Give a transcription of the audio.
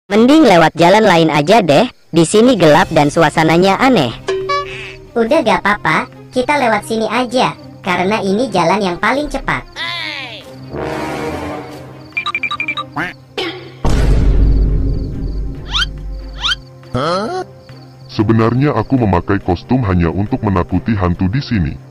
Mending lewat jalan lain aja deh. Di sini gelap dan suasananya aneh. Udah gak apa-apa, kita lewat sini aja, karena ini jalan yang paling cepat. Sebenarnya aku memakai kostum hanya untuk menakuti hantu di sini.